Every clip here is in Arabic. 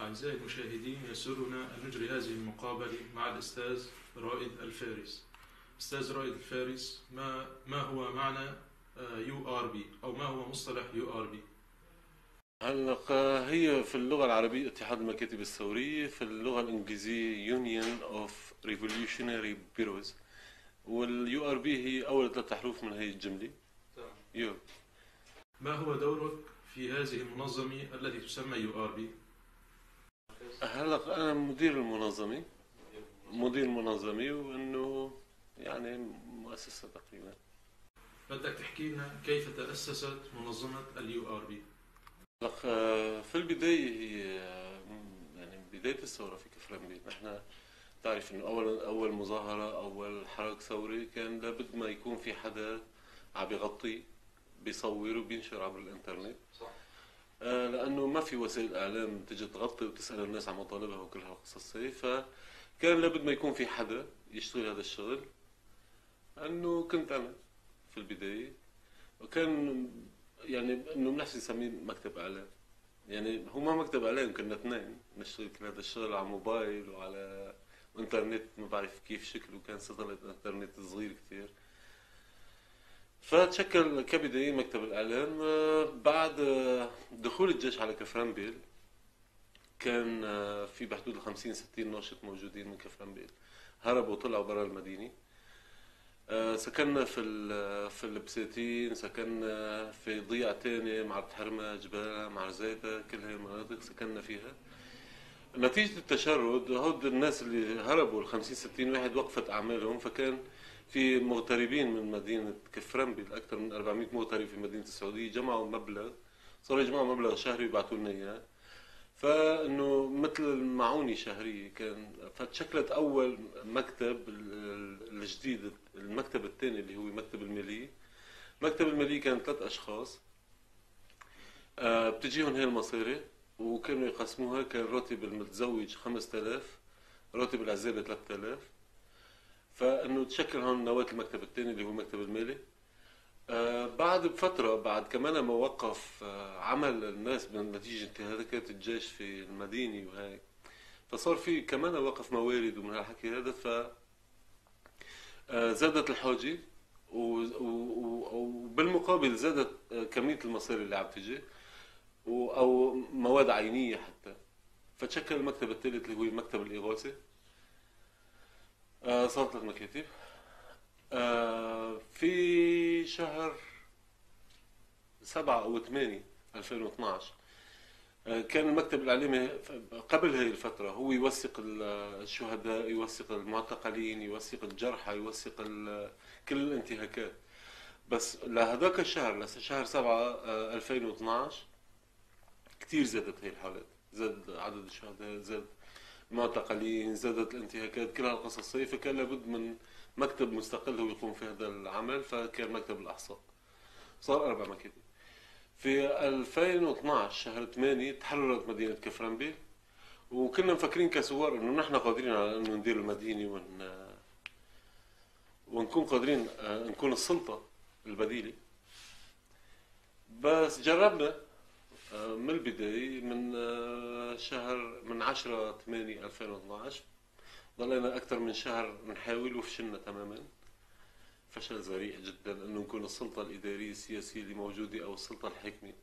أعزائي المشاهدين، يسرنا أن نجري هذه المقابلة مع الأستاذ رائد الفارس. أستاذ رائد الفارس، ما هو معنى URB أو ما هو مصطلح URB؟ هلا، هي في اللغة العربية اتحاد المكاتب الثورية، في اللغة الإنجليزية Union of Revolutionary Bureaus، واليو ار بي هي أول ثلاث حروف من هي الجملة. تمام. يو. ما هو دورك في هذه المنظمة التي تسمى URB؟ هلا، أنا مدير المنظمة وإنه يعني مؤسسة تقريبا. بدك تحكي لنا كيف تأسست منظمة URB؟ هلا، في البداية هي يعني بداية الثورة في كفرنبيل، نحن تعرف إنه أول مظاهرة، أول حراك ثوري كان لابد ما يكون في حدا عم بيغطي، بيصور وبينشر عبر الانترنت. صح. لانه ما في وسائل اعلام تجي تغطي وتسال الناس عن مطالبها وكل هالقصص هي، فكان لابد ما يكون في حدا يشتغل هذا الشغل. انه كنت انا في البدايه، وكان يعني انه بنحكي نسميه مكتب اعلام. يعني هو ما مكتب اعلام، كنا اثنين نشتغل كل هذا الشغل على موبايل وعلى انترنت، ما بعرف كيف شكله، كان ساتلايت انترنت صغير كثير. فتشكل كبداية مكتب الإعلام. بعد دخول الجيش على كفرنبيل كان في بحدود 50-60 ناشط موجودين من كفرنبيل، هربوا وطلعوا برا المدينة. سكننا في البساتين، سكننا في ضيعة تانية، معرض حرمة، جبالة، معرزيتا، كل هاي المناطق سكننا فيها. نتيجة التشرد هود الناس اللي هربوا ال 50-60 واحد وقفت أعمالهم، فكان في مغتربين من مدينة كفرنبيل، أكثر من 400 مغترب في مدينة السعودية، جمعوا مبلغ، صاروا يجمعوا مبلغ شهري ويبعثوا لنا إياه. فإنه مثل المعونة شهرية كان. فتشكلت أول مكتب الجديد، المكتب الثاني اللي هو مكتب المالية. مكتب المالية كان 3 أشخاص، بتجيهم هي المصاري وكانوا يقسموها. كان راتب المتزوج 5000، راتب العزابة 3000. فانه تشكل هون نواة المكتب الثاني اللي هو المكتب المالي. بعد بفترة، بعد كمان ما وقف عمل الناس من نتيجة انتهاكات الجيش في المدينة وهيك، فصار في كمان وقف موارد ومن هالحكي هذا. ف زادت الحاجة، وبالمقابل زادت كمية المصاري اللي عم تجي، او مواد عينية حتى. فتشكل المكتب الثالث اللي هو مكتب الإغاثة. صارت 3 مكاتب. في شهر 7 أو 8 2012 كان المكتب الإعلامي قبل هاي الفترة هو يوثق الشهداء، يوثق المعتقلين، يوثق الجرحى، يوثق كل الانتهاكات. بس لهذاك الشهر، لشهر 7 2012 كتير زادت هاي الحالات، زاد عدد الشهداء، زاد المعتقلين، زادت الانتهاكات، كل هالقصص هي. فكان لابد من مكتب مستقل هو يقوم في هذا العمل، فكان مكتب الأحصاء. صار 4 مكاتب. في 2012 شهر 8 تحررت مدينة كفرنبيل، وكنا مفكرين كثوار انه نحن قادرين على انه ندير المدينة ونكون قادرين نكون السلطة البديلة. بس جربنا من البداية، من 10/8 2012 ضلينا أكثر من شهر نحاول وفشلنا تماما. فشل ذريع جدا انه نكون السلطة الإدارية السياسية اللي موجودة او السلطة الحاكمة.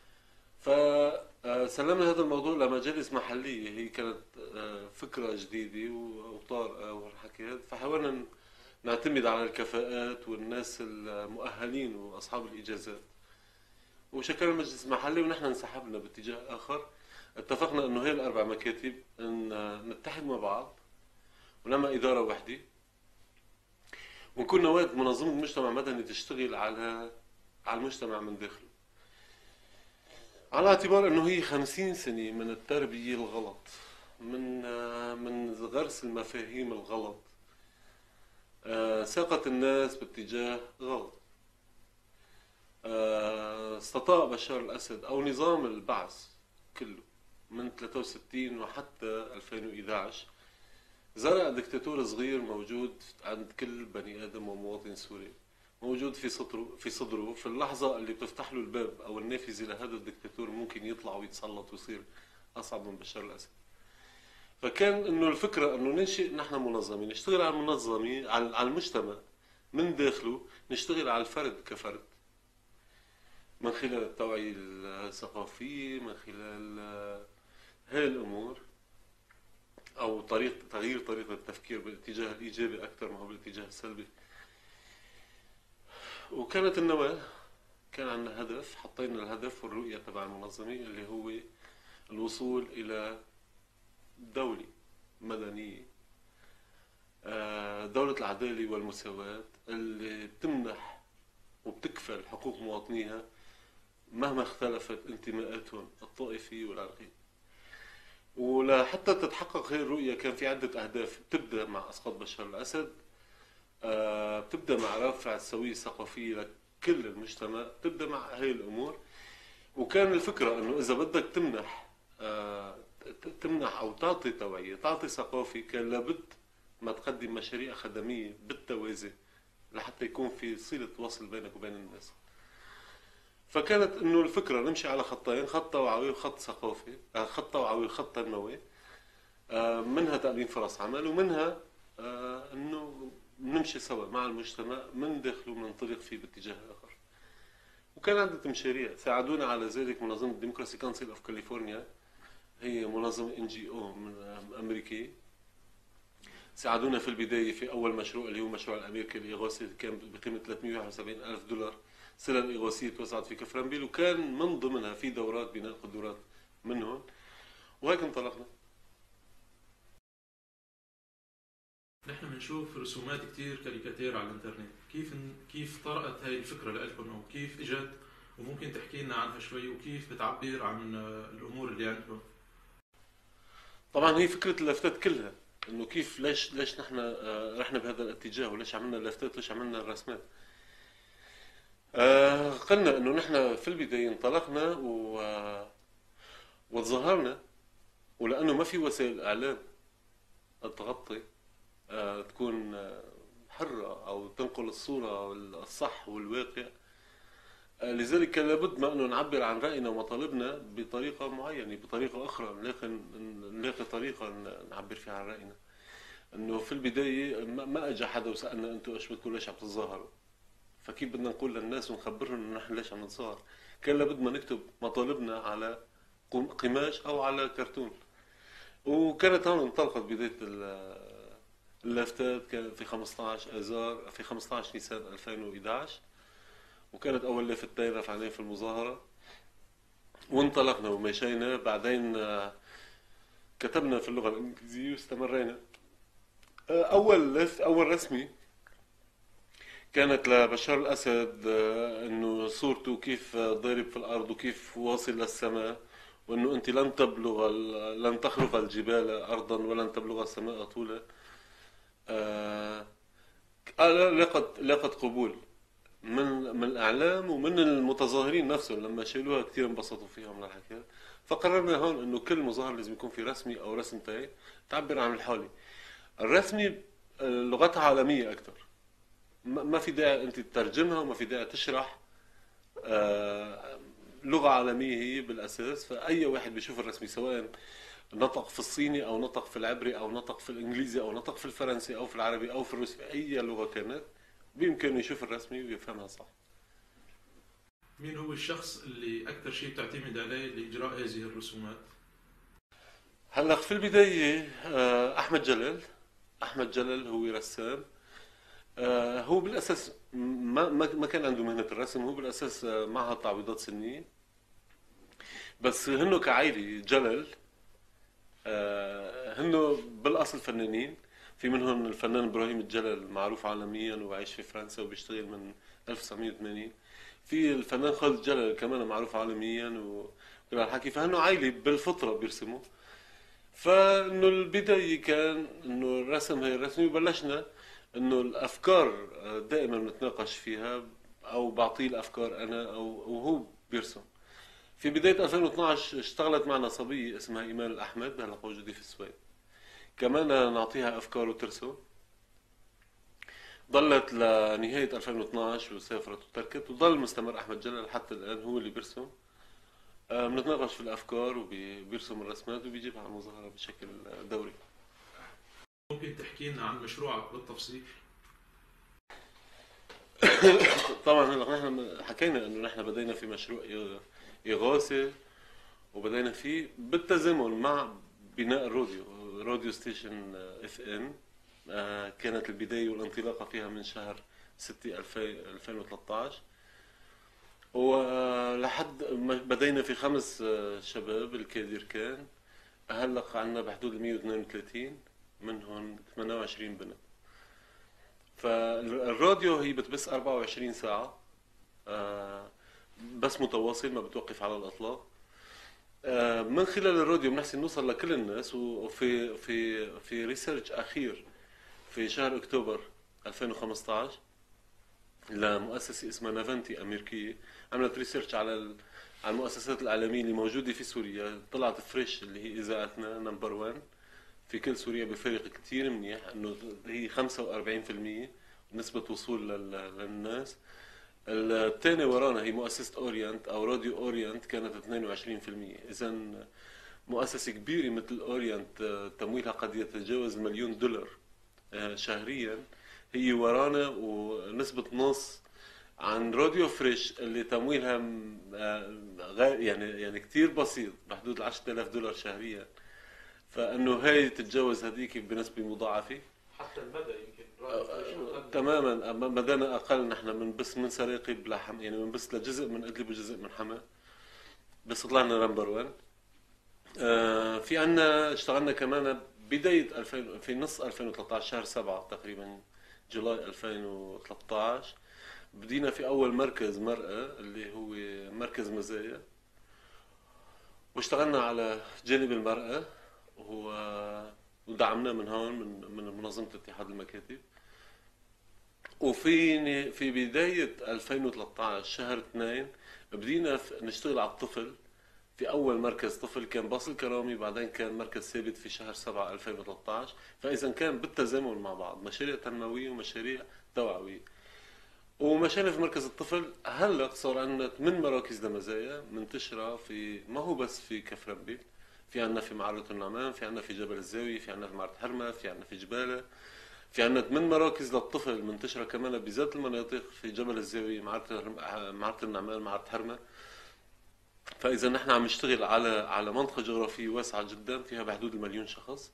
فسلمنا هذا الموضوع لمجالس محلية، هي كانت فكرة جديدة وطارئة والحكي هذا. فحاولنا نعتمد على الكفاءات والناس المؤهلين واصحاب الاجازات، وشكلنا مجلس محلي ونحن انسحبنا باتجاه اخر. اتفقنا انه هي ال4 مكاتب ان نتحد مع بعض ونعمل ادارة وحدة، ونكون نواة منظمة مجتمع مدني تشتغل على المجتمع من داخله، على اعتبار انه هي 50 سنة من التربية الغلط، من غرس المفاهيم الغلط، ساقت الناس باتجاه غلط. استطاع بشار الأسد أو نظام البعث كله من 63 وحتى 2011 زرع دكتاتور صغير موجود عند كل بني آدم ومواطن سوري، موجود في اللحظة اللي بتفتح له الباب أو النافذة لهذا الدكتاتور، ممكن يطلع ويتسلط ويصير اصعب من بشار الاسد. فكان انه الفكره انه ننشئ نحن منظمه نشتغل على المنظمه على المجتمع من داخله، نشتغل على الفرد كفرد من خلال التوعيه الثقافيه، من خلال هاي الامور، او تغيير طريقه التفكير بالاتجاه الايجابي اكثر ما هو بالاتجاه السلبي. وكانت النواه، كان عندنا هدف، حطينا الهدف والرؤيه تبع المنظمه اللي هو الوصول الى دولة مدنية، دولة العدالة والمساواة اللي بتمنح وبتكفل حقوق مواطنيها مهما اختلفت انتماءاتهم الطائفية والعرقية. ولحتى تتحقق هذه الرؤية كان في عدة أهداف بتبدأ مع إسقاط بشار الأسد، بتبدأ مع رفع السوية الثقافية لكل المجتمع، بتبدأ مع هاي الأمور. وكان الفكرة أنه إذا بدك تمنح أو تعطي توعية، تعطي ثقافة، كان لابد ما تقدم مشاريع خدمية بالتوازي لحتى يكون في صلة وصل بينك وبين الناس. فكانت انه الفكرة نمشي على خطين، خط توعوي وخط ثقافي، خط توعوي وخط تنموي، منها تأمين فرص عمل، ومنها انه نمشي سوا مع المجتمع من داخله وننطلق فيه باتجاه آخر. وكان عدة مشاريع ساعدونا على ذلك. منظمة ديموكراسي كونسل اوف كاليفورنيا، هي منظمة NGO من أمريكية، ساعدونا في البداية في أول مشروع اللي هو مشروع الأمريكي الإغاثي، كان بقيمة $371,000. السلة الإغاثية توزعت في كفرنبيل، وكان من ضمنها في دورات بناء قدرات منهم، وهيك انطلقنا. نحن بنشوف رسومات كتير كاريكاتير على الانترنت، كيف طرقت هاي الفكرة لكم، أو كيف إجت، وممكن تحكي لنا عنها شوي، وكيف بتعبر عن الأمور اللي عندكم؟ طبعا هي فكرة اللافتات كلها، انه كيف ليش نحن رحنا بهذا الاتجاه، وليش عملنا اللافتات، ليش عملنا الرسمات. قلنا انه نحن في البداية انطلقنا وتظاهرنا، ولانه ما في وسائل اعلام تغطي تكون حرة او تنقل الصورة الصح والواقع، لذلك كان لابد ما انه نعبر عن راينا ومطالبنا بطريقه معينه، بطريقه اخرى، نلاقي طريقه نعبر فيها عن راينا. انه في البدايه ما اجى حدا وسالنا انتم ايش بدكم، ليش عم تتظاهروا، فكيف بدنا نقول للناس ونخبرهم انه نحن ليش عم نتظاهر. كان لابد ما نكتب مطالبنا على قماش او على كرتون. وكانت هون انطلقت بدايه اللافتات. كان في 15 اذار، في 15 نيسان 2011، وكانت أول لافتين رفعناهم في المظاهرة، وانطلقنا ومشينا. بعدين كتبنا في اللغة الإنجليزية واستمرينا. أول رسمي كانت لبشار الأسد، إنه صورته كيف ضارب في الأرض وكيف واصل للسماء، وإنه أنت لن تخرق الجبال أرضا ولن تبلغ السماء طولا. لقت قبول من الاعلام ومن المتظاهرين نفسهم، لما شالوها كثير انبسطوا فيها من الحكي. فقررنا هون انه كل مظاهر لازم يكون في رسمي او رسمتين تعبر عن الحالة. الرسمي لغتها عالمية اكثر، ما في داعي انت تترجمها وما في داعي تشرح، لغة عالمية هي بالاساس. فاي واحد بيشوف الرسمي، سواء نطق في الصيني او نطق في العبري او نطق في الانجليزي او نطق في الفرنسي او في العربي او في الروسي، في اي لغة كانت، بيمكنه يشوف الرسمي ويفهمها صح. مين هو الشخص اللي أكثر شيء بتعتمد عليه لإجراء هذه الرسومات؟ هلا في البداية أحمد جلال هو رسام. هو بالأساس ما كان عنده مهنة الرسم، هو بالأساس معهد تعويضات سنية. بس هنو كعائلة جلال هنو بالأصل فنانين. في منهم الفنان إبراهيم الجلال، معروف عالميا وعايش في فرنسا وبيشتغل من 1980. في الفنان خالد جلال كمان معروف عالميا وكل هالحكي. فهنو عائلة بالفطرة بيرسموا. فانه البداية كان انه الرسم هي الرسمي، وبلشنا انه الافكار دائما نتناقش فيها، او بعطيه الافكار انا وهو بيرسم. في بداية 2012 اشتغلت معنا صبية اسمها ايمان الاحمد، هلا موجودة في السويد، كمان نعطيها افكار وترسم. ضلت لنهاية 2012 وسافرت وتركت، وضل مستمر احمد جلال حتى الان هو اللي بيرسم. بنتناقش في الافكار وبيرسم الرسمات وبيجيبها على المظاهره بشكل دوري. ممكن تحكي لنا عن مشروعك بالتفصيل؟ طبعا هلا نحن حكينا انه نحن بدينا في مشروع اغاثي، وبدينا فيه بالتزامن مع بناء راديو ستيشن اف ام. كانت البداية والانطلاقة فيها من شهر 6 2013، ولحد ما بدينا في 5 شباب الكادر كان. هلا عندنا بحدود 132، منهم 28 بنت. فالراديو هي بتبث 24 ساعة، بس متواصل، ما بتوقف على الإطلاق. من خلال الراديو بنحسن نوصل لكل الناس. وفي ريسيرش أخير في شهر أكتوبر 2015 لمؤسسة اسمها نافنتي أمريكية، عملت ريسيرش على المؤسسات الإعلامية اللي موجودة في سوريا. طلعت فريش اللي هي إذاعتنا نمبر 1 في كل سوريا بفرق كتير منيح، انه هي 45% نسبة وصول للناس. الثاني ورانا هي مؤسسة اورينت او راديو اورينت، كانت 22%. اذا مؤسسة كبيرة مثل اورينت تمويلها قد يتجاوز $1,000,000 شهريا، هي ورانا، ونسبة نص عن راديو فريش اللي تمويلها يعني كتير بسيط، بحدود $10,000 شهريا. فانه هاي تتجاوز هذيك بنسبة مضاعفة. حتى المدى يمكن راديو فريش أقل. تماما. اما مدانا اقل، نحن بنبث من سراقب لحم، يعني بنبث لجزء من ادلب وجزء من حما، بس طلعنا نمبر 1. في عنا اشتغلنا كمان بداية 2000 في نص 2013 شهر 7 تقريبا، جولاي 2013 بدينا في اول مركز مرأة اللي هو مركز مزايا، واشتغلنا على جانب المرأة، ودعمناه من هون من منظمة اتحاد المكاتب. في بداية 2013 شهر 2 بدينا نشتغل على الطفل. في أول مركز طفل كان باصل كرامي، بعدين كان مركز ثابت في شهر 7 2013. فإذا كان بالتزامن مع بعض مشاريع تنموية ومشاريع توعوية. ومشينا في مركز الطفل. هلا صار عندنا 8 مراكز لمزايا منتشرة في، ما هو بس في كفرنبيل، في عندنا في معرة النعمان، في عندنا في جبل الزاوية، في عندنا في معرة حرمة، في عندنا في جبالة. في عندنا 8 مراكز للطفل منتشرة كمان بذات المناطق، في جبل الزاوية، معرة النعمان، معرة حرمة. فإذا نحن عم نشتغل على منطقة جغرافية واسعة جدا فيها بحدود 1,000,000 شخص.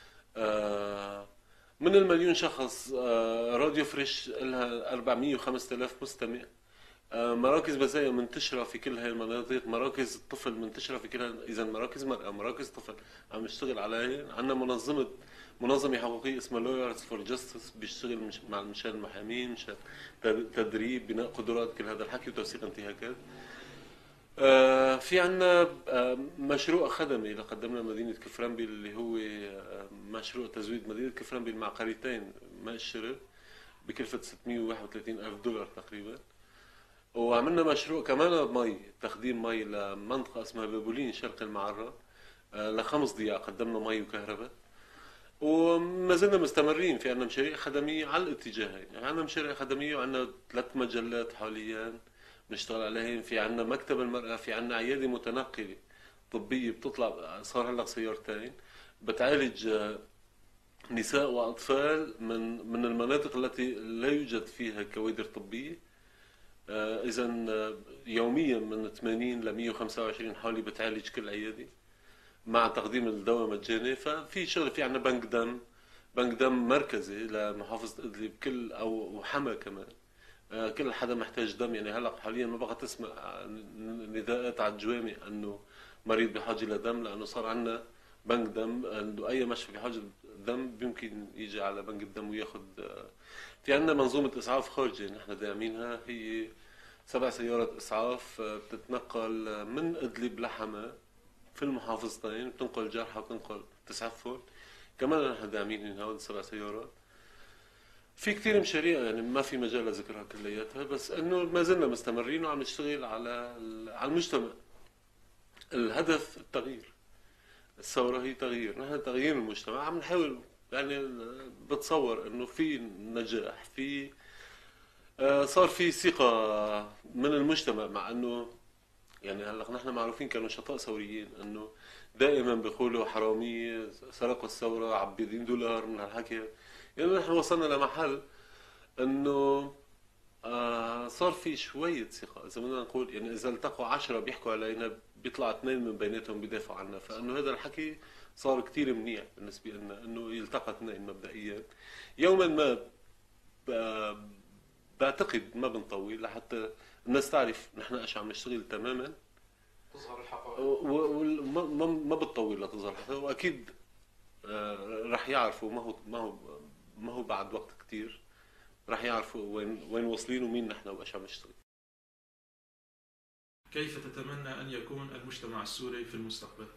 من 1,000,000 شخص راديو فريش لها 400 و5000 مستمع. مراكز مزايا منتشرة في كل هاي المناطق، مراكز الطفل منتشرة في كل إذا مراكز مرأة، مراكز طفل عم نشتغل عليها. عندنا منظمة حقوقية اسمها Lawyers for Justice، بيشتغل مع مشان المحامين، مشان تدريب، بناء قدرات، كل هذا الحكي، وتوثيق انتهاكات. في عنا مشروع خدمي لقدمنا مدينة كفرنبيل، اللي هو مشروع تزويد مدينة كفرنبيل مع قريتين ماء الشرب بكلفة $631,000 تقريبا. وعملنا مشروع كمان مي، تخديم مي لمنطقة اسمها بابولين شرق المعرة، ل5 ضياع قدمنا مي وكهرباء. وما زلنا مستمرين في عنا مشاريع خدمية على الاتجاهين. يعني عنا مشاريع خدمية، وعنا 3 مجلات حاليا بنشتغل عليهم. في عنا مكتب المرأة، في عنا عيادة متنقلة طبية بتطلع، صار هلا سيارتين بتعالج نساء وأطفال من المناطق التي لا يوجد فيها كوادر طبية. إذا يوميا من 80 ل 125 حالة بتعالج كل عيادة مع تقديم الدواء مجاني. ففي شغل. في عنا بنك دم مركزي لمحافظة إدلب كل أو حما كمان. كل حدا محتاج دم. يعني هلا حاليا ما بقى تسمع نداءات على الجوامع انه مريض بحاجه لدم، لانه صار عندنا بنك دم، انه اي مشفى بحاجه دم بيمكن يجي على بنك الدم وياخذ. في عندنا منظومه اسعاف خارجي نحن داعمينها، هي 7 سيارات اسعاف بتتنقل من ادلب لحما في المحافظتين، بتنقل جرحى وبتنقل تسعفهم. كمان نحن داعمين هول 7 سيارات. في كثير مشاريع يعني ما في مجال لذكرها كلياتها، بس انه ما زلنا مستمرين وعم نشتغل على المجتمع. الهدف التغيير. الثورة هي تغيير، نحن تغيير المجتمع عم نحاول. يعني بتصور انه في نجاح، صار في ثقة من المجتمع، مع انه يعني هلا نحن معروفين كنشطاء ثوريين انه دائما بيقولوا حرامية سرقوا الثورة عبيدين دولار من هالحكي. يعني نحن وصلنا لمحل انه صار في شوية ثقة، إذا بدنا نقول يعني إذا التقوا 10 بيحكوا علينا بيطلع 2 من بيناتهم بيدافعوا عنا، فإنه هذا الحكي صار كتير منيح بالنسبة لنا إنه يلتقى اثنين مبدئيا. يوما ما بعتقد ما بنطول لحتى الناس تعرف نحن ايش عم نشتغل تماما، تظهر الحقائق. وما بتطول لتظهر الحقائق، واكيد رح يعرفوا ما هو بعد وقت كتير رح يعرفوا وين واصلين ومين نحن وايش عم نشتغل. كيف تتمنى أن يكون المجتمع السوري في المستقبل؟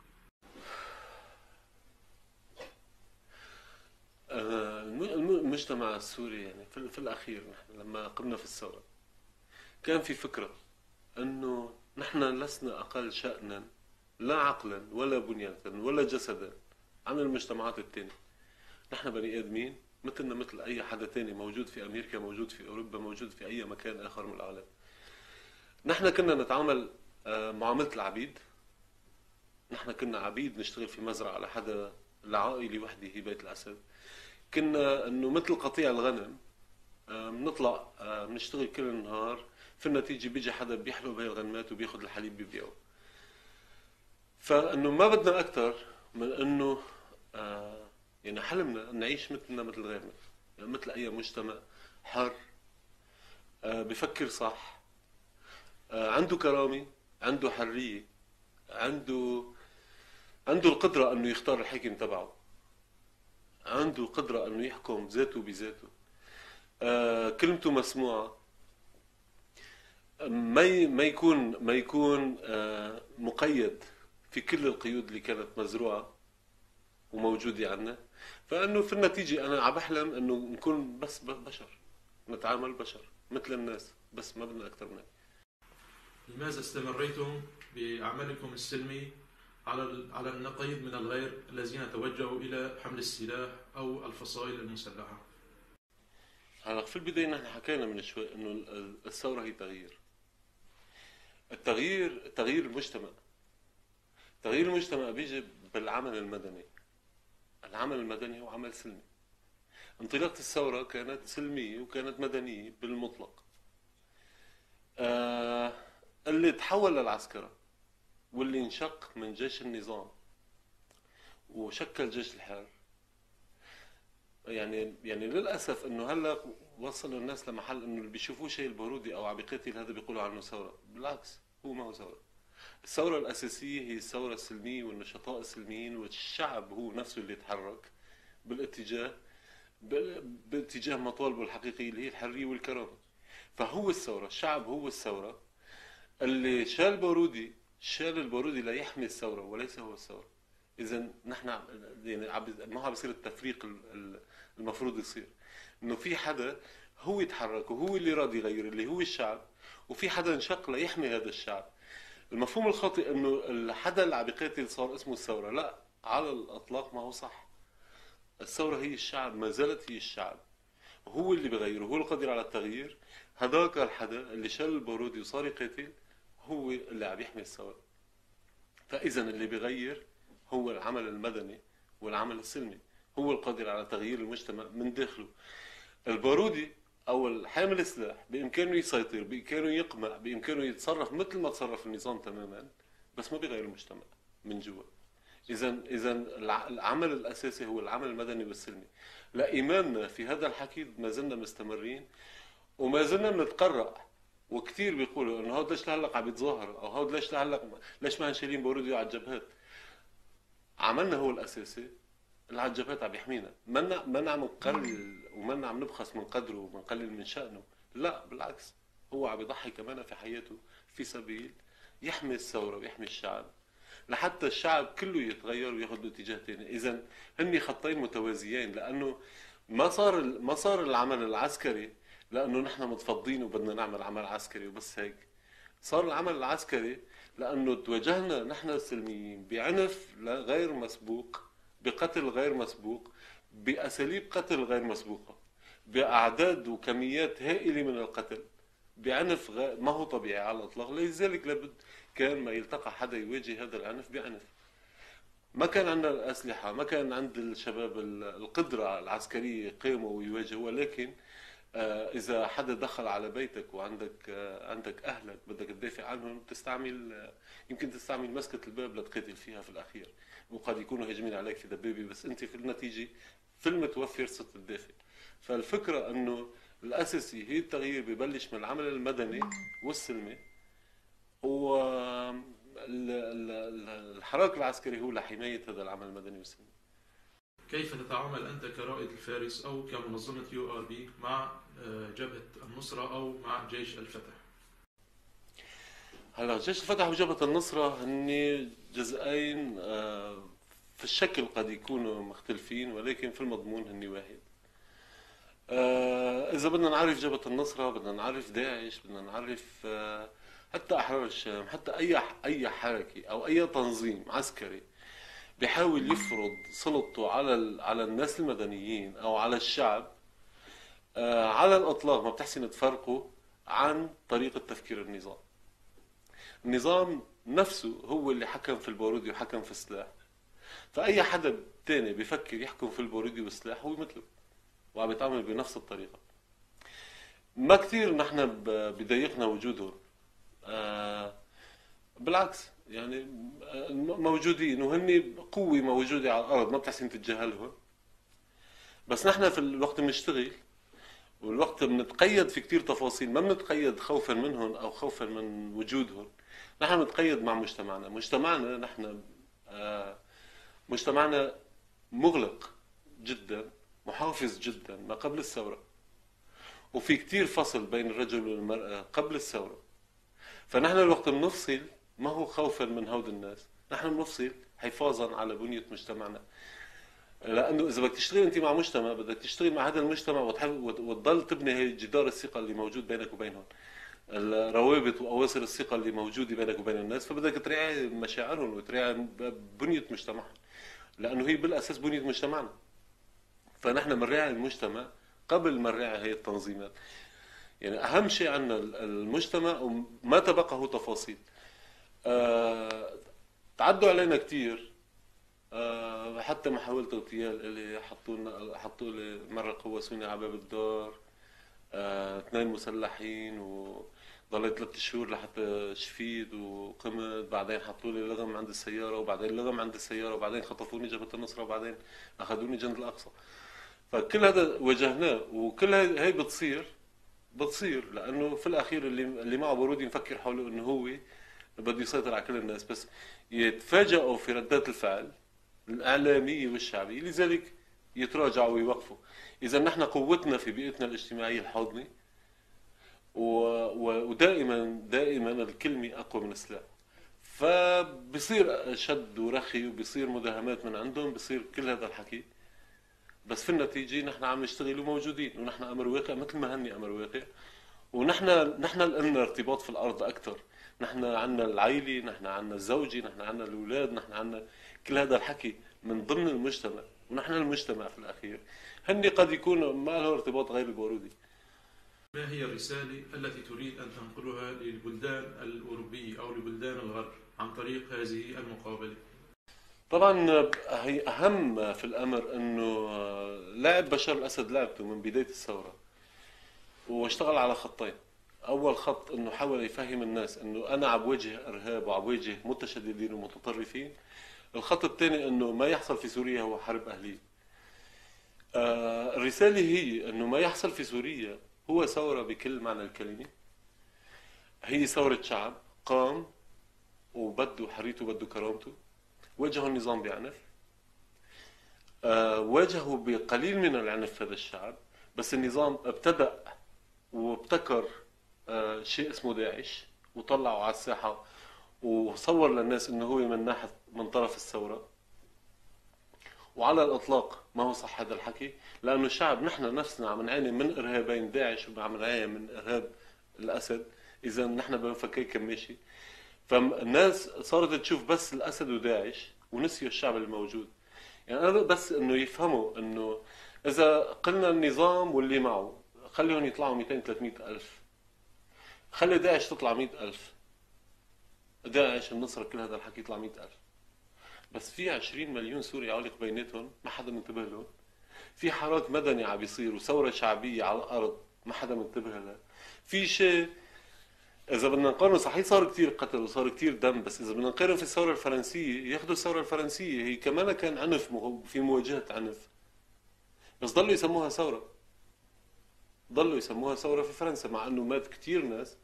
المجتمع السوري يعني في الأخير نحن لما قمنا في الثورة كان في فكرة أنه نحن لسنا أقل شأنا لا عقلا ولا بنية ولا جسدا عن المجتمعات التانية. نحن بني آدمين مثلنا مثل أي حدا تاني موجود في أمريكا، موجود في أوروبا، موجود في أي مكان آخر من العالم. نحن كنا نتعامل معاملة العبيد. نحن كنا عبيد نشتغل في مزرعة لحدا لعائلة وحدة هي بيت الأسد. كنا انه مثل قطيع الغنم بنطلع بنشتغل كل النهار، في النتيجة بيجي حدا بيحلب هاي الغنمات وبياخذ الحليب بيبيعه. فانه ما بدنا اكثر من انه يعني حلمنا نعيش مثلنا مثل غيرنا، يعني مثل اي مجتمع حر بفكر صح، عنده كرامة، عنده حرية، عنده القدرة انه يختار الحكم تبعه، عنده قدرة انه يحكم ذاته بذاته، كلمته مسموعة، ما يكون مقيد في كل القيود اللي كانت مزروعة وموجودة عنا. فانه في النتيجة انا عم بحلم انه نكون بس بشر، نتعامل بشر مثل الناس، بس ما بدنا اكثر من هيك. لماذا استمريتم بعملكم السلمي على النقيض من الغير الذين توجهوا إلى حمل السلاح أو الفصائل المسلحة؟ هلا في البداية نحن حكينا من شوي انه الثورة هي تغيير. تغيير المجتمع. تغيير المجتمع بيجي بالعمل المدني. العمل المدني هو عمل سلمي. انطلاقة الثورة كانت سلمية وكانت مدنية بالمطلق. اللي تحول للعسكرة واللي انشق من جيش النظام وشكل جيش الحر، يعني للأسف انه هلا وصلوا الناس لمحل انه اللي بيشوفوه شيء البارودي او عم بيقاتل هذا بيقولوا عنه ثورة. بالعكس، هو ما هو ثورة. الثورة الأساسية هي الثورة السلمية والنشطاء السلميين والشعب هو نفسه اللي يتحرك باتجاه مطالبه الحقيقية اللي هي الحرية والكرامة. فهو الثورة، الشعب هو الثورة. اللي شال البارودي ليحمي الثورة وليس هو الثورة. إذا نحن يعني ما عم بيصير التفريق المفروض يصير، إنه في حدا هو يتحرك وهو اللي راضي يغير اللي هو الشعب، وفي حدا انشق ليحمي هذا الشعب. المفهوم الخاطئ انه الحدا اللي عم بيقاتل صار اسمه الثوره، لا، على الاطلاق ما هو صح. الثوره هي الشعب، ما زالت هي الشعب، هو اللي بغير وهو القادر على التغيير. هذاك الحدا اللي شال البارودي وصار يقاتل هو اللي عم يحمي الثوره. فاذا اللي بغير هو العمل المدني والعمل السلمي، هو القادر على تغيير المجتمع من داخله. البارودي او الحامل السلاح بامكانه يسيطر، بامكانه يقمع، بامكانه يتصرف مثل ما تصرف النظام تماما، بس ما بيغير المجتمع من جوا. اذا العمل الاساسي هو العمل المدني والسلمي. لا، ايماننا في هذا الحكي ما زلنا مستمرين وما زلنا بنتقرأ. وكثير بيقولوا انه هود ليش لهلا عم يتظاهروا، او هود ليش لهلا ليش ما شايلين بارودي على الجبهات. عملنا هو الاساسي اللي على الجبهات عم يحمينا. ما عم نقلل وما عم نبخس من قدره ومنقلل من شأنه، لا بالعكس، هو عم يضحي كمان في حياته في سبيل يحمي الثورة ويحمي الشعب لحتى الشعب كله يتغير وياخذ باتجاه ثاني. اذا هن خطين متوازيين، لانه ما صار العمل العسكري لانه نحن متفضين وبدنا نعمل عمل عسكري وبس هيك. صار العمل العسكري لانه تواجهنا نحن السلميين بعنف غير مسبوق، بقتل غير مسبوق، بأساليب قتل غير مسبوقة، بأعداد وكميات هائلة من القتل، بعنف ما هو طبيعي على الإطلاق. لذلك كان ما يلتقى حدا يواجه هذا العنف بعنف. ما كان عندنا الأسلحة، ما كان عند الشباب القدرة العسكرية يقيموا ويواجهوا، ولكن إذا حدا دخل على بيتك وعندك عندك أهلك بدك تدافع عنهم، تستعمل يمكن تستعمل مسكة الباب لتقاتل فيها في الأخير، وقد يكونوا هاجمين عليك في دبابة، بس أنت في النتيجة في المتوفر صرت تدافع. فالفكرة أنه الأساسي هي التغيير ببلش من العمل المدني والسلمي، والحراك العسكري هو لحماية هذا العمل المدني والسلمي. كيف تتعامل أنت كرائد الفارس أو كمنظمة URB مع جبهة النصرة أو مع جيش الفتح؟ هلا جيش الفتح وجبهة النصرة هن جزئين في الشكل قد يكونوا مختلفين، ولكن في المضمون هن واحد. إذا بدنا نعرف جبهة النصرة بدنا نعرف داعش، بدنا نعرف حتى أحرار الشام، حتى أي حركة أو أي تنظيم عسكري بيحاول يفرض سلطته على الناس المدنيين أو على الشعب، على الإطلاق ما بتحسن تفرقه عن طريقة تفكير النظام. النظام نفسه هو اللي حكم في البارودي وحكم في السلاح، فأي حدا تاني بيفكر يحكم في البارودي والسلاح هو مثله وعم يتعامل بنفس الطريقة. ما كتير نحن بضايقنا وجودهم، بالعكس يعني موجودين وهن قوة موجودة على الأرض ما بتحسن تتجاهلهم، بس نحن في الوقت بنشتغل والوقت بنتقيد في كتير تفاصيل، ما بنتقيد خوفا منهم أو خوفا من وجودهم، نحن بنتقيد مع مجتمعنا. مجتمعنا نحن مجتمعنا مغلق جدا، محافظ جدا ما قبل الثورة، وفي كتير فصل بين الرجل والمرأة قبل الثورة. فنحن الوقت بنفصل ما هو خوفا من هود الناس، نحن بنفصل حفاظا على بنية مجتمعنا. لانه اذا بدك تشتغل انت مع مجتمع بدك تشتغل مع هذا المجتمع وتضل تبني هي جدار الثقة اللي موجود بينك وبينهم، الروابط واواصر الثقة اللي موجودة بينك وبين الناس، فبدك تراعي مشاعرهم وتراعي بنية مجتمعهم، لانه هي بالاساس بنية مجتمعنا. فنحن بنراعي المجتمع قبل ما نراعي هي التنظيمات. يعني اهم شيء عندنا المجتمع وما تبقى هو تفاصيل. تعدوا علينا كتير، حتى محاولة اغتيال اللي حطوا لي مرة قوسوني على باب الدار، 2 مسلحين، وضليت 3 شهور لحتى شفيت وقمت. بعدين حطوا لي لغم عند السيارة، وبعدين لغم عند السيارة، وبعدين خطفوني جبهة النصرة، وبعدين اخذوني جند الاقصى. فكل هذا واجهناه، وكل هي بتصير لانه في الاخير اللي معه بارودي مفكر حوله انه هو بده يسيطر على كل الناس، بس يتفاجئوا في ردات الفعل الإعلامية والشعبية، لذلك يتراجعوا ويوقفوا. إذا نحن قوتنا في بيئتنا الاجتماعية الحاضنة، ودائما الكلمة أقوى من السلاح، فبصير شد ورخي وبصير مداهمات من عندهم، بصير كل هذا الحكي، بس في النتيجة نحن عم نشتغل وموجودين، ونحن أمر واقع مثل ما هني أمر واقع. ونحن لنا ارتباط في الأرض أكثر، نحن عنا العائلة، نحن عنا الزوجة، نحن عنا الأولاد، نحن عنا كل هذا الحكي من ضمن المجتمع، ونحن المجتمع في الأخير. هن قد يكونوا ما له ارتباط غير البارودي. ما هي الرسالة التي تريد أن تنقلها للبلدان الأوروبية أو لبلدان الغرب عن طريق هذه المقابلة؟ طبعا هي أهم في الأمر أنه لعب بشار الأسد لعبته من بداية الثورة، واشتغل على خطين. أول خط أنه حاول يفهم الناس أنه أنا عم بواجه إرهاب وعم بواجه متشددين ومتطرفين. الخط الثاني أنه ما يحصل في سوريا هو حرب أهلية. الرسالة هي أنه ما يحصل في سوريا هو ثورة بكل معنى الكلمة، هي ثورة شعب قام وبده حريته وبده كرامته، واجهوا النظام بعنف، واجهوا بقليل من العنف هذا الشعب، بس النظام ابتدأ وابتكر شيء اسمه داعش وطلعوا على الساحة وصور للناس انه هو من طرف الثورة. وعلى الاطلاق ما هو صح هذا الحكي، لانه الشعب نحن نفسنا عم نعاني من ارهابين داعش وعم نعاني من ارهاب الاسد، اذا نحن بنفكر كماشي. فالناس صارت تشوف بس الاسد وداعش ونسيوا الشعب الموجود. يعني انا بس انه يفهموا انه اذا قلنا النظام واللي معه خليهم يطلعوا 200 300 الف، خلي داعش تطلع 100 الف، داعش، النصرة، كل هذا الحكي يطلع 100,000. بس في 20 مليون سوري عالق بيناتهم ما حدا منتبه لهم. في حراك مدني عم بيصير وثورة شعبية على الأرض ما حدا منتبه لها. في شيء إذا بدنا نقارن، صحيح صار كتير قتل وصار كتير دم، بس إذا بدنا نقارن في الثورة الفرنسية، ياخذوا الثورة الفرنسية هي كمان كان عنف، في مواجهة عنف، بس ضلوا يسموها ثورة. ضلوا يسموها ثورة في فرنسا مع انه مات كتير ناس.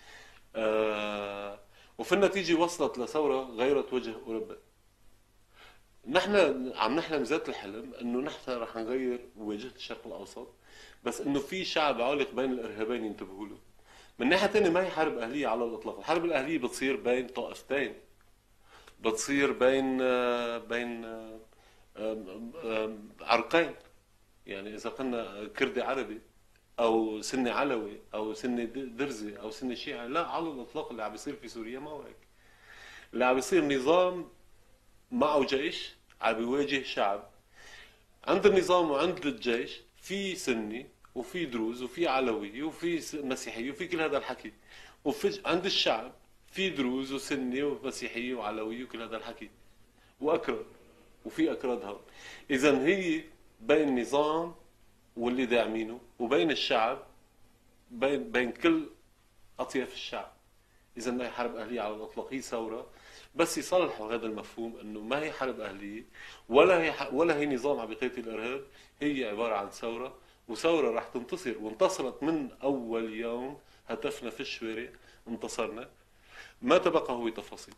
آه وفي النتيجة وصلت لثورة غيرت وجه اوروبا. نحن عم نحلم ذات الحلم انه نحن رح نغير واجهة الشرق الاوسط، بس انه في شعب عالق بين الارهابين ينتبهوا له. من ناحية تانية ما هي حرب اهلية على الاطلاق، الحرب الاهلية بتصير بين طائفتين، بتصير بين عرقين. يعني اذا قلنا كردي عربي او سني علوي او سني درزي او سني شيعي، لا على الاطلاق اللي عم بيصير في سوريا ما هو هيك. اللي عم بيصير نظام معه جيش عم بيواجه شعب. عند النظام وعند الجيش في سني وفي دروز وفي علوي وفي مسيحي وفي كل هذا الحكي، وفي عند الشعب في دروز وسني ومسيحي وعلوي وكل هذا الحكي واكراد، وفي اكراد هون. اذا هي بين نظام واللي داعمينه وبين الشعب، بين كل اطياف الشعب. اذا ما هي حرب اهليه على الاطلاق، هي ثوره، بس يصلحوا هذا المفهوم انه ما هي حرب اهليه ولا هي نظام عم بيقاتل الارهاب، هي عباره عن ثوره، وثوره راح تنتصر، وانتصرت من اول يوم هتفنا في الشوارع، انتصرنا. ما تبقى هو تفاصيل.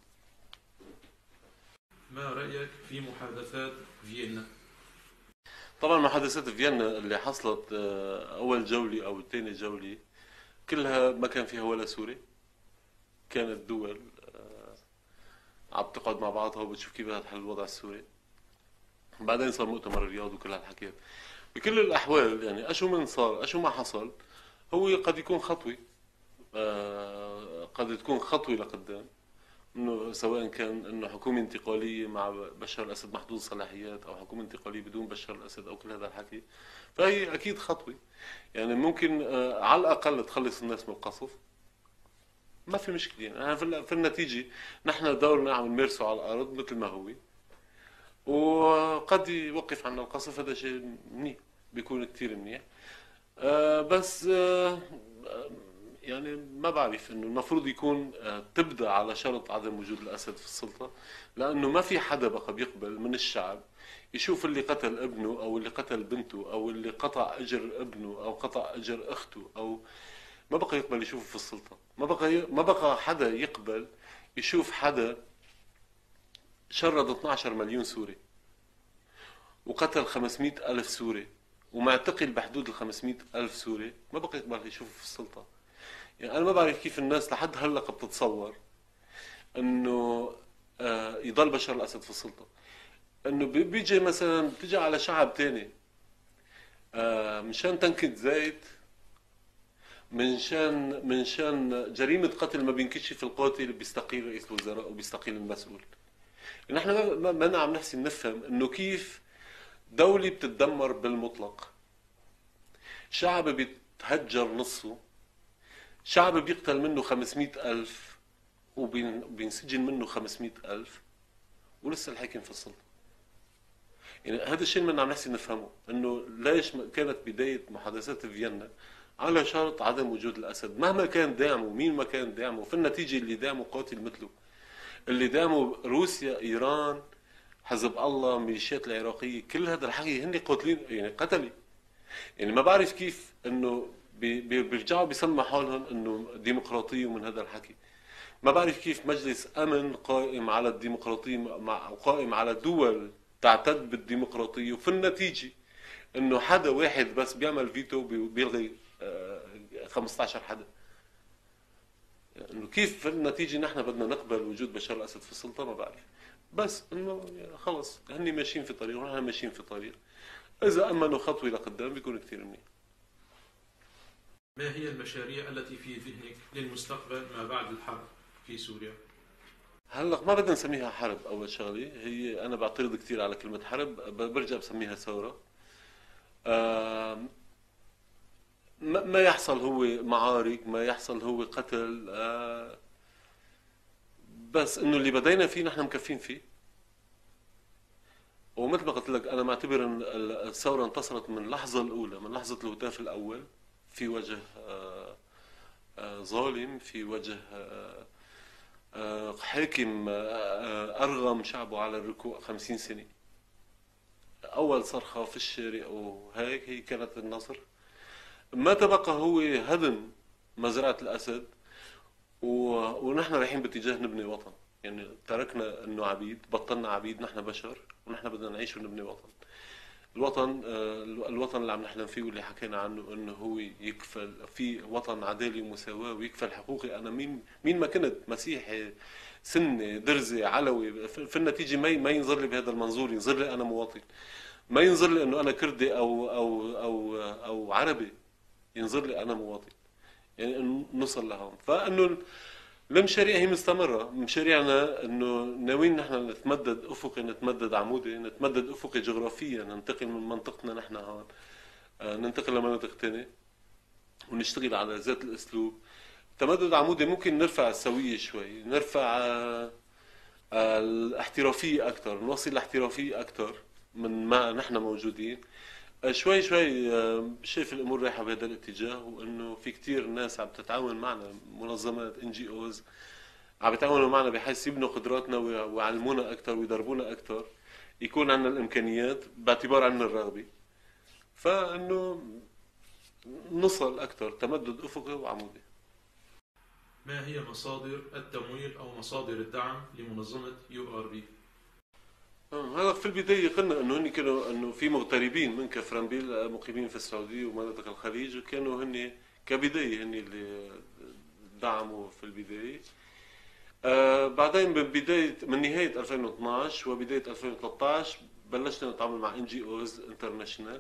ما رأيك في محادثات فيينا؟ طبعا محادثات فيينا اللي حصلت اول جوله او ثاني جوله كلها ما كان فيها ولا سوري. كانت دول عم تقعد مع بعضها وبتشوف كيف بدها تحل الوضع السوري. بعدين صار مؤتمر الرياض وكل هالحكي. بكل الاحوال يعني اشو من صار اشو ما حصل، هو قد يكون خطوه، قد تكون خطوه لقدام، انه سواء كان انه حكومه انتقاليه مع بشار الاسد محدود الصلاحيات او حكومه انتقاليه بدون بشار الاسد او كل هذا الحكي، فهي اكيد خطوه. يعني ممكن على الاقل تخلص الناس من القصف، ما في مشكله. يعني في النتيجه نحن دورنا عم نمارسه على الارض مثل ما هو، وقد يوقف عنا القصف، هذا شيء منيح، بيكون كتير منيح. بس يعني ما بعرف انه المفروض يكون تبدا على شرط عدم وجود الاسد في السلطه، لانه ما في حدا بقى بيقبل من الشعب يشوف اللي قتل ابنه او اللي قتل بنته او اللي قطع اجر ابنه او قطع اجر اخته، او ما بقى يقبل يشوفه في السلطه. ما بقى حدا يقبل يشوف حدا شرد 12 مليون سوري وقتل 500 ألف سوري ومعتقل بحدود ال 500 ألف سوري، ما بقى يقبل يشوفه في السلطة. يعني أنا ما بعرف كيف الناس لحد هلأ بتتصور إنه يضل بشار الأسد في السلطة. إنه بيجي مثلا بتيجي على شعب تاني مشان تنكة زيت، من شان جريمة قتل ما بينكشف القاتل بيستقيل رئيس الوزراء وبيستقيل المسؤول. نحن ما عم نحسن نفهم انه كيف دولة بتتدمر بالمطلق، شعب بيتهجر نصه، شعب بيقتل منه 500 ألف وبينسجن منه 500 ألف، ولسه الحاكم في السلطة. يعني هذا الشيء اللي عم نحسن نفهمه، انه ليش كانت بداية محادثات فيينا على شرط عدم وجود الأسد، مهما كان دعمه، مين ما كان دعمه، في النتيجة اللي دعمه قاتل مثله، اللي دعموا روسيا، ايران، حزب الله، ميليشيات العراقيه، كل هذا الحكي هن قاتلين، يعني قتلي. يعني ما بعرف كيف انه بيرجعوا بيسموا حالهم انه ديمقراطيه ومن هذا الحكي. ما بعرف كيف مجلس امن قائم على الديمقراطيه قائم على دول تعتد بالديمقراطيه، وفي النتيجه انه حدا واحد بس بيعمل فيتو بيلغي 15 حدا. انه كيف في النتيجه نحن بدنا نقبل وجود بشار الاسد في السلطه ما بعرف. بس انه خلص هن ماشيين في طريق ونحن ماشيين في طريق، اذا امنوا خطوه لقدام بيكون كثير منيح. ما هي المشاريع التي في ذهنك للمستقبل ما بعد الحرب في سوريا؟ هلا ما بدنا نسميها حرب. اول شغله هي انا بعترض كثير على كلمه حرب، برجع بسميها ثوره. ما يحصل هو معارك، ما يحصل هو قتل، بس انه اللي بدينا فيه نحن مكفين فيه. ومثل ما قلت لك انا معتبر ان الثوره انتصرت من اللحظه الاولى، من لحظه الهتاف الاول، في وجه ظالم، في وجه حاكم ارغم شعبه على الركوع 50 سنه. اول صرخه في الشارع وهيك هي كانت النصر. ما تبقى هو هدم مزرعه الاسد، ونحن رايحين باتجاه نبني وطن. يعني تركنا انه عبيد، بطلنا عبيد، نحن بشر ونحن بدنا نعيش ونبني وطن. الوطن اللي عم نحلم فيه واللي حكينا عنه انه هو يكفل في وطن عدالي ومساواة ويكفل حقوقي. انا مين ما كنت، مسيحي، سني، درزي، علوي، في النتيجة ما ينظر لي بهذا المنظور، ينظر لي انا مواطن. ما ينظر لي انه انا كردي او عربي، ينظر لي انا مواطن. يعني نوصل لهون. فانه المشاريع هي مستمرة. مشاريعنا انه ناويين نحن نتمدد افقي، نتمدد عمودي، نتمدد افقي جغرافيا، ننتقل من منطقتنا نحن هون ننتقل لمناطق تانية ونشتغل على ذات الاسلوب. تمدد عمودي ممكن نرفع السوية شوي، نرفع الاحترافية اكثر، نوصل الاحترافية اكثر من ما نحن موجودين. شوي شوي شايف الامور رايحه بهذا الاتجاه، وانه في كتير ناس عم تتعاون معنا، منظمات NGOs عم يتعاونوا معنا بحيث يبنوا قدراتنا ويعلمونا اكثر ويدربونا اكثر، يكون عندنا الامكانيات باعتبار عندنا الرغبه. فانه نصل اكثر تمدد افقي وعمودي. ما هي مصادر التمويل أو مصادر الدعم لمنظمة URB؟ هذا في البداية قلنا انه هن كانوا انه في مغتربين من كفرنبيل مقيمين في السعودية ومناطق الخليج، وكانوا هن كبداية هن اللي دعموا في البداية. بعدين من نهاية 2012 وبداية 2013 بلشنا نتعامل مع NGOs انترناشونال.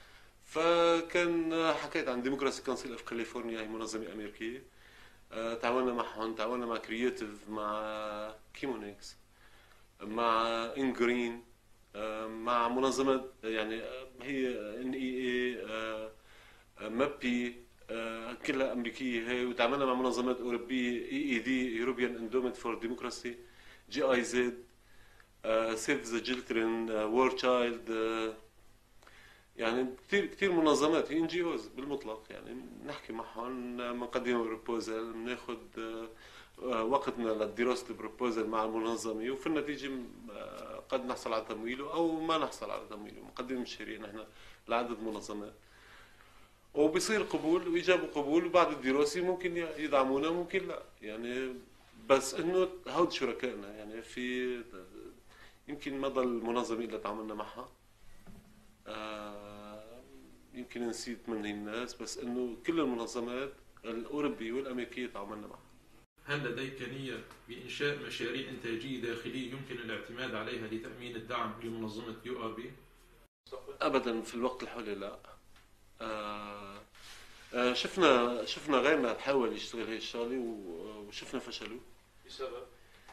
فكان حكيت عن ديموكراسي كونسل اوف كاليفورنيا، هي منظمة أمريكية. تعاوننا معهم، تعاوننا مع كرياتيف، مع كيمونيكس، مع انجرين، مع منظمات يعني هي NEA، مابي، كلها امريكيه هي. وتعاملنا مع منظمات اوروبيه، EED European Endowment for Democracy، GIZ، Save the Children، War Child، يعني كثير منظمات هي NGOs بالمطلق. يعني نحكي معهم، بنقدم بروبوزل، بناخذ وقتنا لدراسة البروبوزل مع المنظمة، وفي النتيجة قد نحصل على تمويله أو ما نحصل على تمويله. مقدم مشاريع نحن لعدة منظمات، وبصير قبول وإجابة قبول، وبعد الدراسة ممكن يدعمونا ممكن لا. يعني بس إنه هود شركائنا. يعني في يمكن ما ضل منظمة اللي تعاملنا معها، يمكن نسيت من الناس، بس إنه كل المنظمات الأوروبية والأمريكية تعاملنا معها. هل لديك نية بإنشاء مشاريع إنتاجية داخلية يمكن الاعتماد عليها لتأمين الدعم لمنظمة URB؟ أبدا في الوقت الحالي لا. شفنا غيرنا تحاول يشتغل هي الشغلة وشفنا فشلوا. بسبب؟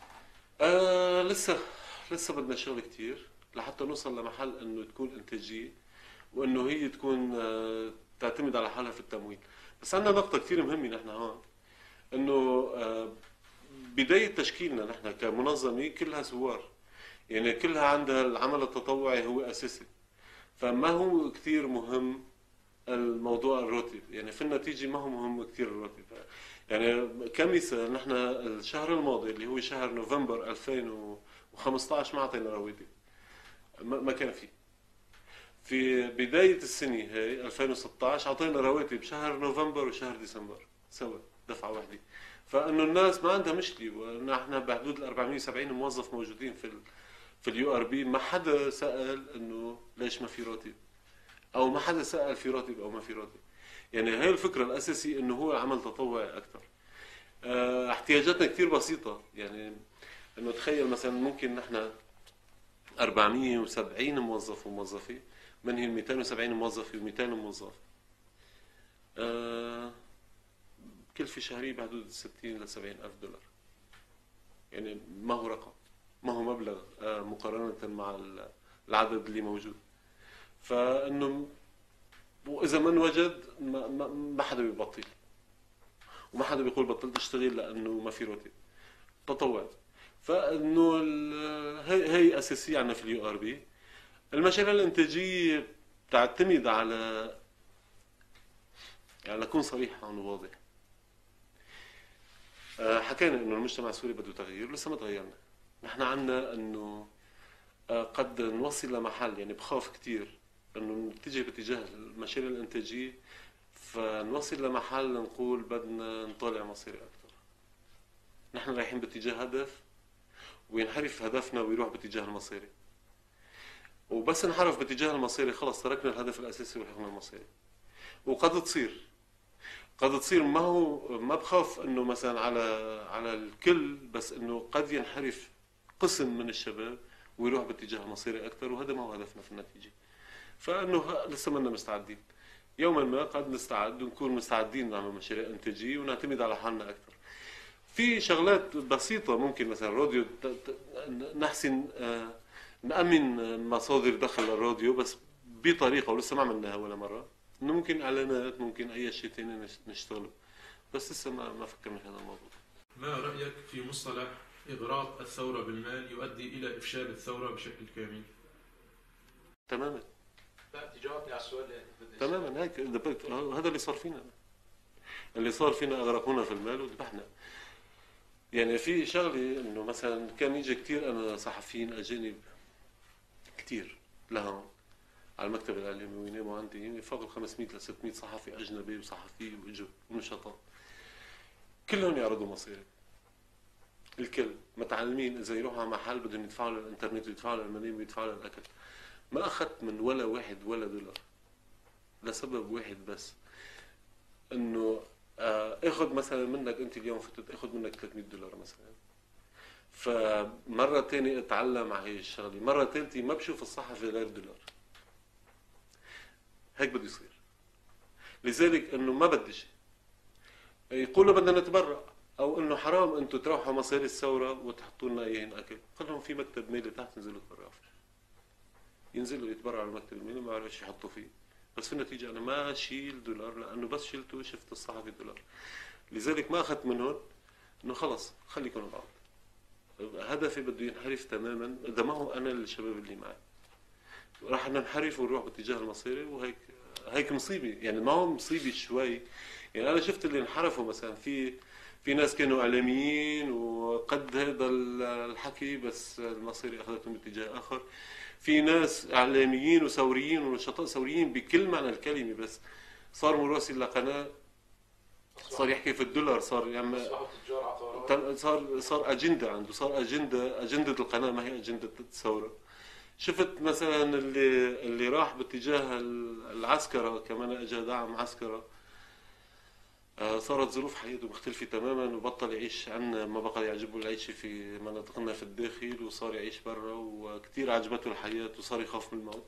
لسه بدنا شغل كتير لحتى نوصل لمحل انه تكون انتاجية، وانه هي تكون تعتمد على حالها في التمويل. بس عندنا نقطة كتير مهمة نحن هون، انه بداية تشكيلنا نحن كمنظمة كلها ثوار، يعني كلها عندها العمل التطوعي هو اساسي. فما هو كتير مهم الموضوع الراتب. يعني في النتيجة ما هو مهم كتير الراتب. يعني كمثال نحن الشهر الماضي اللي هو شهر نوفمبر 2015 ما اعطينا رواتب، ما كان في بداية السنة هي 2016 اعطينا رواتب شهر نوفمبر وشهر ديسمبر سوا دفعة واحدة. فانه الناس ما عندها مشكلة، ونحن بحدود ال 470 موظف موجودين في URB. ما حدا سأل انه ليش ما في راتب، او ما حدا سأل في راتب او ما في راتب. يعني هي الفكرة الاساسي انه هو عمل تطوعي اكثر. احتياجاتنا كثير بسيطة. يعني انه تخيل مثلا ممكن نحن 470 موظف وموظفة، منهم 270 موظف و200 موظف، كلفة شهرية بحدود 60 ل 70 ألف دولار. يعني ما هو رقم، ما هو مبلغ مقارنة مع العدد اللي موجود. فإنه وإذا ما انوجد ما حدا بيبطل، وما حدا بيقول بطلت اشتغل لأنه ما في راتب. تطوع. فانه هي اساسيه عندنا في اليو ار بي. المشاريع الانتاجيه بتعتمد على، يعني لكون صريح هون وواضح، حكينا انه المجتمع السوري بده تغيير، لسه ما تغيرنا. نحن عندنا انه قد نوصل لمحل، يعني بخاف كثير انه نتجه باتجاه المشاريع الانتاجيه فنوصل لمحل نقول بدنا نطالع مصيري اكثر. نحن رايحين باتجاه هدف وينحرف هدفنا ويروح باتجاه المصيري، وبس انحرف باتجاه المصيري خلص تركنا الهدف الاساسي ولحقنا المصيري. وقد تصير ما بخاف انه مثلا على الكل، بس انه قد ينحرف قسم من الشباب ويروح باتجاه مصيري اكثر، وهذا ما هو هدفنا في النتيجه. فانه لسه ما مستعدين. يوما ما قد نستعد ونكون مستعدين نعمل مشاريع انتاجيه ونعتمد على حالنا اكثر. في شغلات بسيطه ممكن مثلا راديو نحسن نأمن مصادر دخل الراديو، بس بطريقه ولسه ما عملناها ولا مره، انه ممكن اعلانات، ممكن اي شيء ثاني نشتغله، بس لسه ما فكرنا في هذا الموضوع. ما رأيك في مصطلح إغراق الثورة بالمال يؤدي إلى إفشال الثورة بشكل كامل؟ تماما. لا تجاوبني على السؤال اللي بدي تماما هيك هذا اللي صار فينا. اغرقونا في المال وذبحنا. يعني في شغله انه مثلا كان يجي كثير انا صحفيين اجانب كثير لهون على المكتب الاعلامي ويناموا عندي فوق ال 500 ل 600 صحفي اجنبي وصحفي واجوا ونشطاء كلهم يعرضوا مصيري. الكل متعلمين، اذا يروحوا على محل بدهم يدفعوا للانترنت ويدفعوا للمنام ويدفعوا للاكل. ما اخذت من ولا واحد ولا دولار لسبب واحد بس، انه اخذ مثلا منك انت اليوم فتت اخذ منك 300 دولار مثلا، فمره ثانيه اتعلم على هي الشغله، مره ثالثه ما بشوف الصحفي غير دولار. هيك بده يصير. لذلك انه ما بدي شيء يقولوا بدنا نتبرع، او انه حرام انتم تروحوا مصاري الثوره وتحطوا لنا اياهن اكل. قل لهم في مكتب مالي تحت نزلوا تبرعوا فيه. ينزلوا يتبرعوا على المكتب المالي ما بعرف ايش يحطوا فيه، بس في النتيجه انا ما شيل دولار، لانه بس شلته شفت الصحفي دولار. لذلك ما اخذت منهم انه خلص خليكم بعض. هدفي بده ينحرف تماما، اذا ما هو انا الشباب اللي معي راح ننحرف ونروح باتجاه المصيري، هيك مصيبه. يعني ما هو مصيبه شوي. يعني انا شفت اللي انحرفوا مثلا في ناس كانوا اعلاميين وقد هذا الحكي، بس المصيري اخذتهم باتجاه اخر. في ناس اعلاميين وثوريين ونشطاء ثوريين بكل معنى الكلمه، بس صار مراسل لقناه صار يحكي في الدولار، صار يعني صار اجنده عنده، صار اجنده القناه ما هي اجنده الثوره. شفت مثلا اللي راح باتجاه العسكرة كمان اجى دعم عسكرة، صارت ظروف حياته مختلفة تماما وبطل يعيش عنا، ما بقى يعجبه العيش في مناطقنا في الداخل وصار يعيش برا، وكثير عجبته الحياة وصار يخاف من الموت.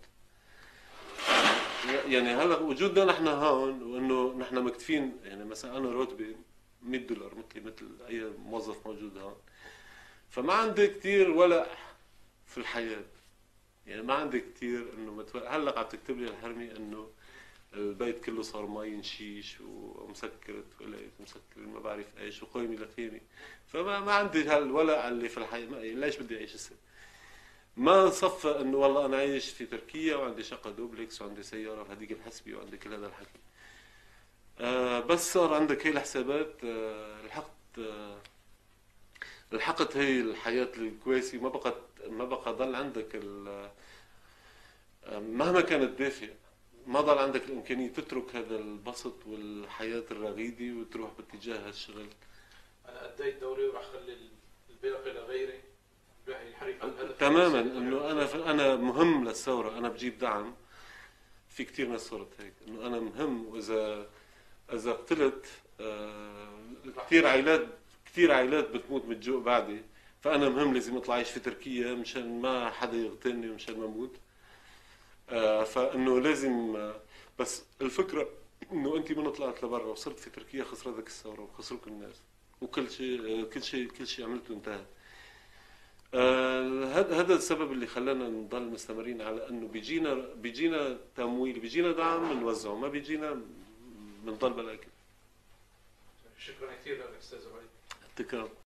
يعني هلا وجودنا نحن هون وانه نحن مكتفين، يعني مثلا انا راتبي 100 دولار مثل اي موظف موجود هون، فما عندي كثير ولا في الحياة. يعني ما عندي كثير انه هلا عم تكتب لي الحرمي انه البيت كله صار مي نشيش ومسكرت ولايت مسكر ما بعرف ايش وقيمي لقيمي، فما عندي هالولع اللي في الحياه. ليش بدي اعيش هسه؟ ما صفى انه والله انا عايش في تركيا وعندي شقه دوبلكس وعندي سياره بهديك الحسبه وعندي كل هذا الحكي. بس صار عندك هي الحسابات، لحقت هي الحياه الكويسه، ما بقى ضل عندك مهما كانت دافئ ما ضل عندك الامكانيه تترك هذا البسط والحياه الرغيده وتروح باتجاه هالشغل. انا اديت دوري وراح اخلي الباقي لغيري ينحرف عن الهدف تماما. انه انا مهم للثوره، انا بجيب دعم. في كثير ناس صارت هيك انه انا مهم، واذا قتلت كثير عائلات بتموت من الجوع بعدي، فانا مهم لازم اطلع اعيش في تركيا مشان ما حدا يغتالني ومشان ما اموت. فانه لازم بس الفكره انه انت من طلعت لبرا وصرت في تركيا خسرتك الثوره وخسروك الناس وكل شيء كل شيء عملته انتهى. هذا السبب اللي خلانا نضل مستمرين على انه بيجينا تمويل، بيجينا دعم بنوزعه، ما بيجينا بنضل بلا اكل. شكرا كثير لك استاذ وليد. تكرم.